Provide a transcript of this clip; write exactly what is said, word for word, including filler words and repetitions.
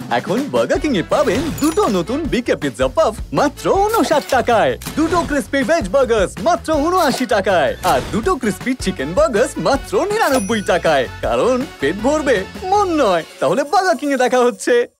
এখন burger king এ পাবেন দুটো নতুন বিকে পিৎজা পাফ মাত্র উনষাট টাকায়, দুটো ক্রিসপি ভেজ বার্গার্স মাত্র উনআশি টাকায়, আর দুটো ক্রিসপি চিকেন বার্গার্স মাত্র নিরানব্বই টাকায়। কারণ পেট ভরবে, মন নয়। তাহলে বার্গার কিং এ দেখা হচ্ছে।